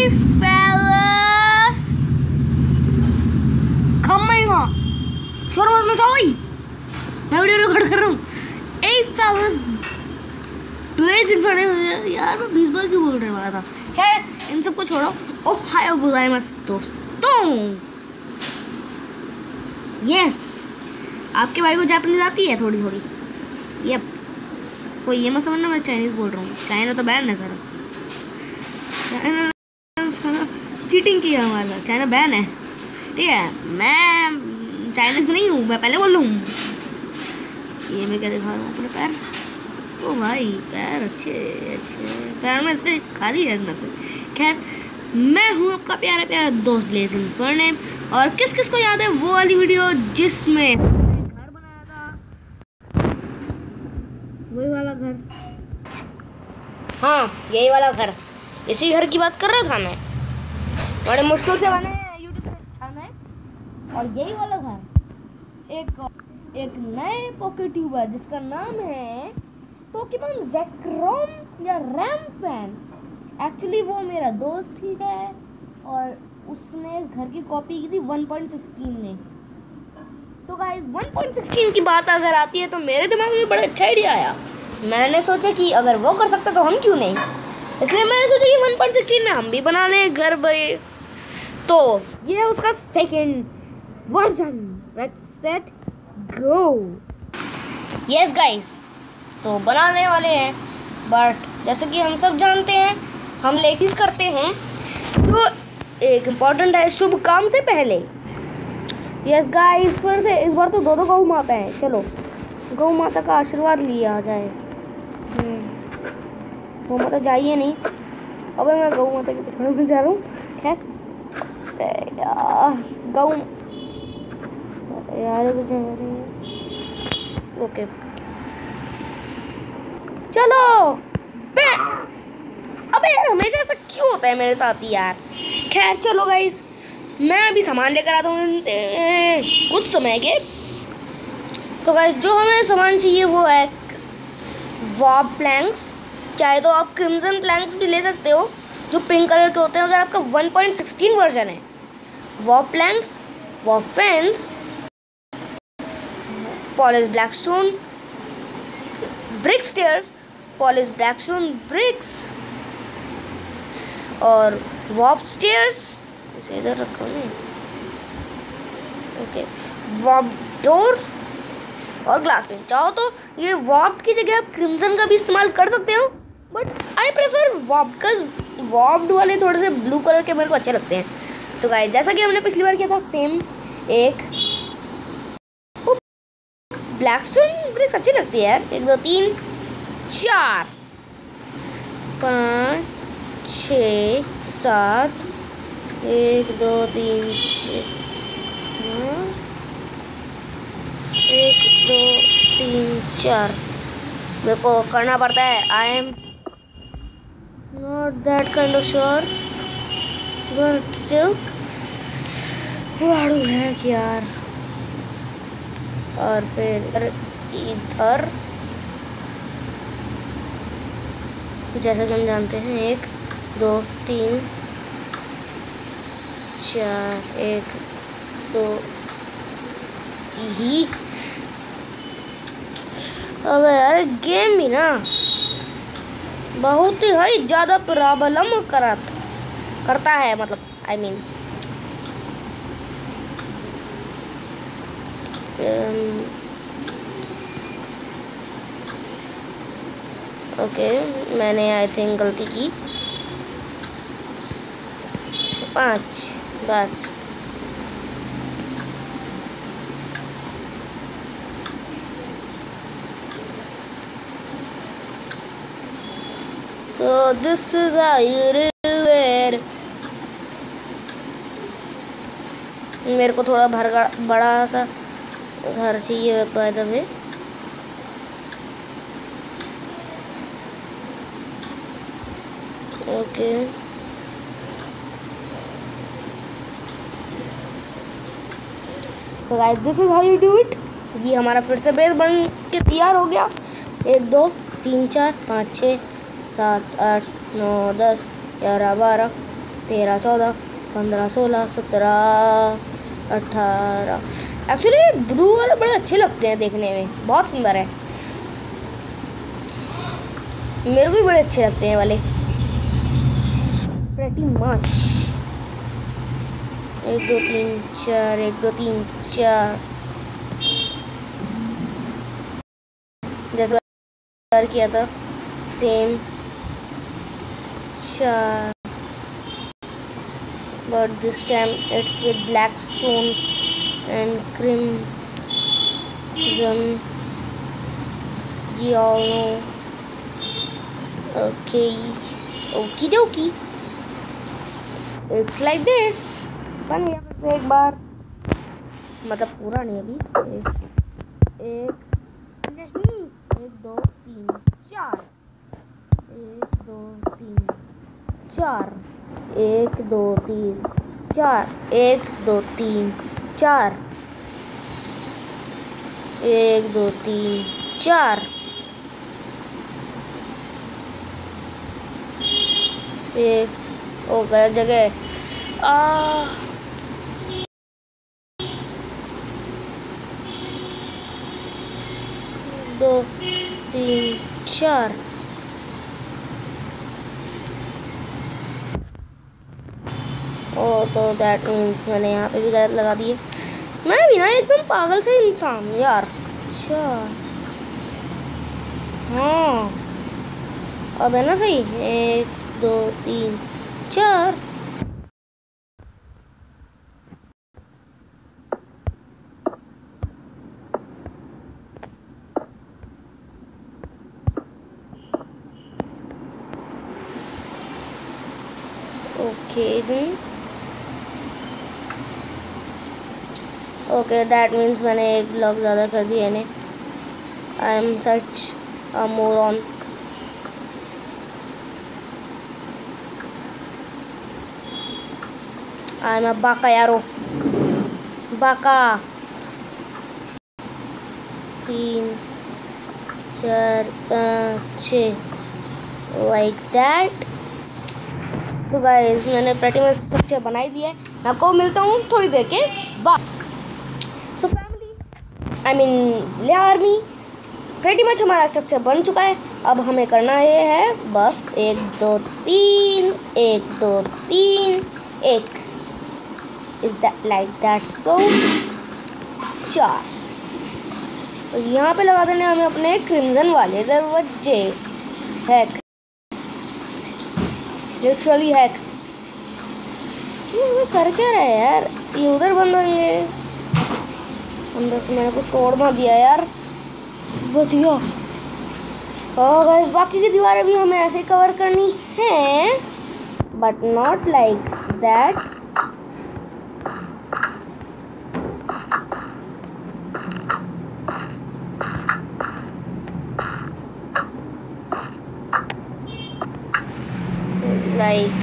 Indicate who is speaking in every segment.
Speaker 1: fellas, खम्मेगा शोर मत मचाओ भाई, मैं वीडियो रिकॉर्ड कर रहा हूँ। Hey fellas, please in front of यार मैं 20 बार क्यों बोलने वाला था। खैर इन सबको छोड़ो। ओहायो गोजाइमासु दोस्तों। यस, आपके भाई को जापानीज आती है थोड़ी थोड़ी। यप, कोई ये मत समझना मैं चाइनीज बोल रहा हूँ, चाइना तो बैन है सारा। चाइना चीटिंग की है हमारा, चाइना बैन है, ठीक है। मैं चाइनीज नहीं हूँ, मैं पहले बोल रहा हूँ। ये मैं क्या दिखा रहा हूँ अपने पैर। ओ भाई पैर अच्छे अच्छे, पैर में इसके खाली है अंदर से। खैर मैं हूँ आपका प्यारा प्यारा दोस्त ब्लेजिंग फर्नेम। और किस किस को याद है वो वाली वीडियो जिसमें घर बनाया था, वही वाला घर। हाँ यही वाला घर, इसी घर की बात कर रहा था मैं। बड़े मुश्किल से बने यूट्यूब पे छाना है। और यही वाला घर एक नए पॉकेट ट्यूबर जिसका नाम है पोकेमॉन ज़ेक्रोम या रैमफैन। एक्चुअली वो मेरा दोस्त ही है और उसने इस घर की कॉपी की थी 1.16 में। तो गाइस 1.16 की बात अगर आती है तो मेरे दिमाग में बड़ा अच्छा आइडिया आया। मैंने सोचा कि अगर वो कर सकता तो हम क्यों नहीं, इसलिए मैंने सोचा कि 1.16 में हम भी बना लें घर बड़े। तो ये है उसका second version. Let's set go. Yes guys, तो बनाने वाले हैं, बट जैसे कि हम सब जानते हैं हम लेडीज करते हैं तो एक इम्पॉर्टेंट है शुभ काम से पहले। यस गाइस, फिर से इस बार तो दो गौ माता है। चलो गौ माता का आशीर्वाद लिया जाए। गौ माता जाइए नहीं, अबे मैं गौ माता के पीछे में जा रहा हूँ। खैर गौ यार तो जा रही है। ओके चलो। अबे यार हमेशा ऐसा क्यों होता है मेरे साथ ही यार। खैर चलो गाइस, मैं अभी सामान लेकर आता हूँ कुछ समय के। तो गाइस जो हमें सामान चाहिए वो है वॉर्प प्लैंक्स। चाहे तो आप क्रिम्सन प्लैंक्स भी ले सकते हो जो पिंक कलर के होते हैं अगर आपका 1.16 वर्जन है। Warp planks, warp fence, polish blackstone brick stairs, polish blackstone bricks और वॉर्प स्टेयर्स। इसे इधर रखो नहीं। ओके, वॉर्प डोर और ग्लास पेन। चाहो तो ये वॉर्प की जगह आप क्रिम्सन का भी इस्तेमाल कर सकते हो, but I prefer warp because warped वाले थोड़े से ब्लू कलर के मेरे को अच्छे लगते हैं। तो गाइस जैसा कि हमने पिछली बार किया था सेम, एक ब्लैकस्टोन ब्रिक्स अच्छी लगती है यार। 1 2 3 4 5 6 7 1 2 3 6 1 2 3 4 मेरे को करना पड़ता है। I am not that kind of sure but still वाड़ू है कि यार। और फिर इधर जैसा कि हम जानते हैं 1 2 3 4 1 2 ही। अबे यार गेम भी ना बहुत ही ज़्यादा प्रॉब्लम करता है, मतलब आई मीन ओके मैंने आई थिंक गलती की। 5 बस। So this is how you do it. मेरे को थोड़ा बड़ा सा घर चाहिए by the way. Okay so guys this is how you do it. ये हमारा फिर से बेस बन के तैयार हो गया। 1 2 3 4 5 6 7 8 9 10 11 12 13, 14, 15, 16, 17, 18। एक्चुअली ब्लू वाले बड़े अच्छे लगते हैं देखने में, बहुत सुंदर है, मेरे को भी बड़े अच्छे लगते हैं वाले, प्रेटी मच। 1 2 3 4, 1 2 3 4, जैसे किया था same 4, but this time it's with black stone and crimson. You all know. Okay, okie dokie. It's like this. बन गया फिर से एक बार, मतलब पूरा नहीं अभी। एक 2 3 4, 1 2 3 4, 1 2 3 4, 1 2 3 4, 1 2 3 4, 1 ओ गलत जगह 2 3 4। ओ तो दैट मीन्स मैंने यहाँ पे भी गलत लगा दिए। मैं भी ना एकदम पागल से इंसान यार। अच्छा हाँ अब है ना सही। 1 2 3 4। Okay then. Okay, that means मैंने एक ब्लॉक ज़्यादा कर दिया इन्हें। I am such a moron. I am a बाका यारो, बाका। 3 4 5 6 like that। तो गाइस मैंने प्रेटी मच स्ट्रक्चर बना ही दिया है। मैं आपको मिलता हूँ थोड़ी देर के बाद। सो फैमिली आई मीन ले आर्मी, प्रेटी मच हमारा स्ट्रक्चर बन चुका है। अब हमें करना ये है बस 1 2 3 1 2 3 1। Is that like that so 4। और यहाँ पे लगा देने हमें अपने क्रिम्सन वाले दरवाजे। Hack, literally hack. ये कर क्या रहा है यार, ये उधर बंद होंगे। अंदर से मैंने कुछ तोड़ ना दिया यार, बच गया। और गाइस बाकी की दीवारें भी हमें ऐसे कवर करनी है, but not like that. Like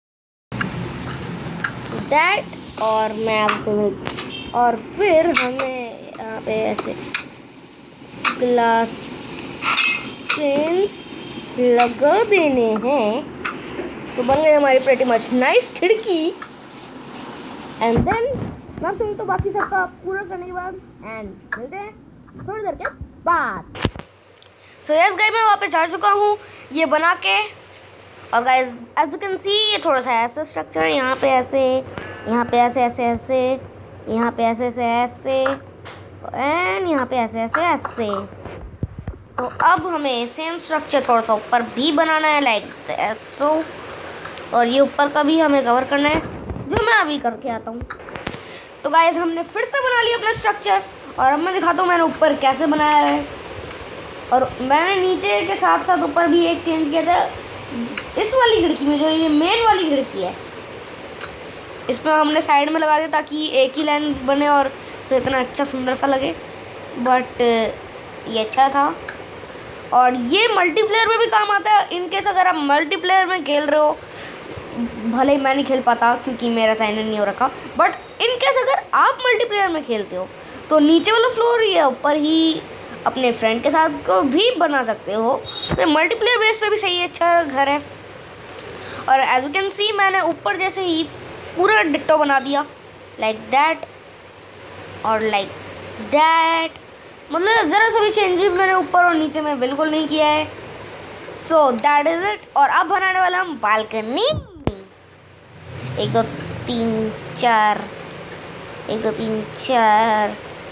Speaker 1: that. और मैं आपसे और फिर हमें यहाँ पे ऐसे ग्लास पेन्स लगा देने हैं। तो बन गई हमारी प्रेटी मच नाइस खिड़की। एंड देन मैं आपसे तो बाकी सबका पूरा करने के बाद एंड मिलते हैं थोड़ी देर के बाद। सो यस गाइस मैं वापस आ चुका हूँ ये बना के। और guys as you can see ये थोड़ा सा ऐसा स्ट्रक्चर है, यहाँ पे ऐसे, यहाँ पे ऐसे ऐसे ऐसे, यहाँ पे ऐसे ऐसे ऐसे एंड यहाँ पे ऐसे ऐसे ऐसे। तो अब हमें सेम स्ट्रक्चर थोड़ा सा ऊपर भी बनाना है लाइक दैट सो। और ये ऊपर का भी हमें कवर करना है जो मैं अभी करके आता हूँ। तो गाइस हमने फिर से बना लिया अपना स्ट्रक्चर और अब मैं दिखाता हूँ मैंने ऊपर कैसे बनाया है। और मैंने नीचे के साथ साथ ऊपर भी एक चेंज किया था। इस वाली खिड़की में जो ये मेन वाली खिड़की है इसमें हमने साइड में लगा दिया ताकि एक ही लाइन बने और फिर इतना अच्छा सुंदर सा लगे। बट ये अच्छा था और ये मल्टीप्लेयर में भी काम आता है। इनकेस अगर आप मल्टीप्लेयर में खेल रहे हो, भले ही मैं नहीं खेल पाता क्योंकि मेरा साइन इन नहीं हो रखा, बट इनकेस अगर आप मल्टीप्लेयर में खेलते हो तो नीचे वाला फ्लोर या ऊपर ही अपने फ्रेंड के साथ को भी बना सकते हो। तो मल्टीप्लेयर बेस पे भी सही है, अच्छा घर है। और एज यू कैन सी मैंने ऊपर जैसे ही पूरा डिट्टो बना दिया, लाइक दैट और लाइक दैट। मतलब ज़रा सा भी चेंज मैंने ऊपर और नीचे में बिल्कुल नहीं किया है। So that is it. और अब बनाने वाला हम बालकनी। 1 2 3 4, 1 2 3 4,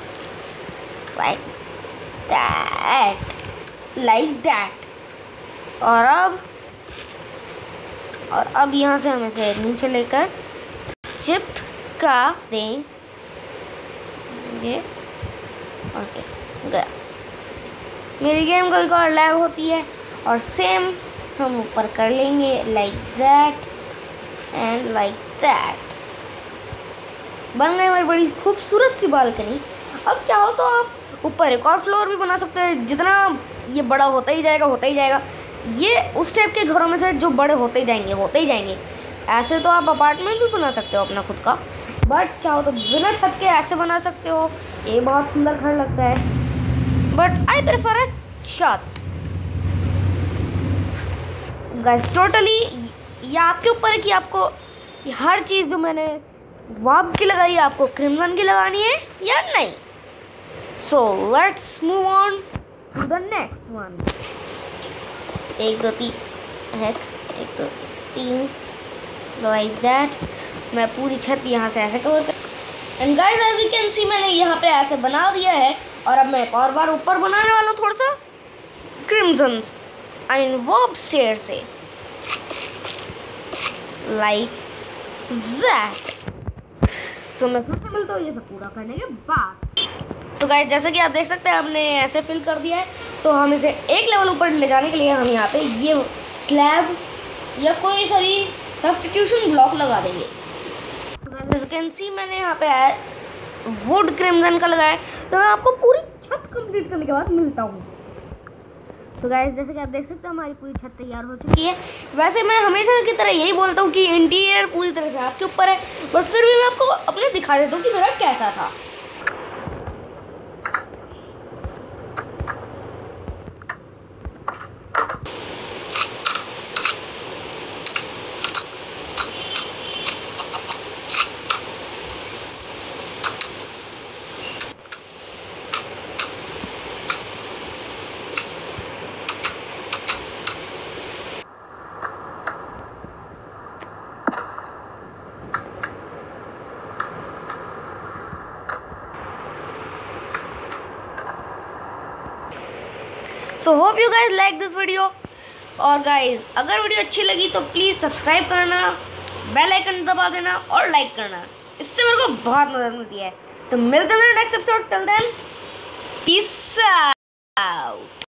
Speaker 1: like that. और अब यहाँ से हम इसे नीचे लेकर चिपका देंगे। ओके गया। मेरी गेम कोई और लैग होती है और सेम हम ऊपर कर लेंगे, like that and like that. बन गई हमारी बड़ी खूबसूरत सी बालकनी। अब चाहो तो आप ऊपर एक और फ्लोर भी बना सकते हैं। जितना ये बड़ा होता ही जाएगा। ये उस टाइप के घरों में से जो बड़े होते ही जाएंगे। ऐसे तो आप अपार्टमेंट भी बना सकते हो अपना खुद का, बट चाहो तो बिना छत के ऐसे बना सकते हो। ये बहुत सुंदर घर लगता है, बट आई प्रेफर अ छत। गाइस टोटली ये आपके ऊपर है कि आपको हर चीज़ जो मैंने वाब की लगाई है आपको क्रिम्सन की लगानी है या नहीं। So let's move on to the next one. 1 2 3 1 2 3 like that. मैं पूरी छत यहाँ से ऐसे कवर कर, and guys as you can see मैंने यहाँ पे ऐसे बना दिया है। और अब मैं एक और बार ऊपर बनाने वाला हूँ थोड़ा सा क्रिम्सन, आई मीन वॉब शेयर से, लाइक दैट। तो मैं फिर से मिलता हूँ ये सब पूरा करने के बाद। सो गाइस जैसे कि आप देख सकते हैं हमने ऐसे फिल कर दिया है। तो हम इसे एक लेवल ऊपर ले जाने के लिए हम यहाँ पे ये स्लैब या कोई सारी सब्स्टिट्यूशन ब्लॉक लगा देंगे। एज यू कैन सी मैंने यहाँ पे वुड क्रिम्सन का लगाया है। तो मैं आपको पूरी छत कंप्लीट करने के बाद मिलता हूँ। सो गाइस जैसे कि आप देख सकते हैं हमारी पूरी छत तैयार हो चुकी है। वैसे मैं हमेशा की तरह यही बोलता हूँ कि इंटीरियर पूरी तरह से आपके ऊपर है, बट फिर भी मैं आपको अपने दिखा देता हूँ कि मेरा कैसा था। So hope you guys like this video. और गाइज अगर वीडियो अच्छी लगी तो प्लीज़ सब्सक्राइब करना, बेल आइकन दबा देना और लाइक करना। इससे मेरे को बहुत मदद मिलती है। तो मिलते हैं next episode. Till then piece.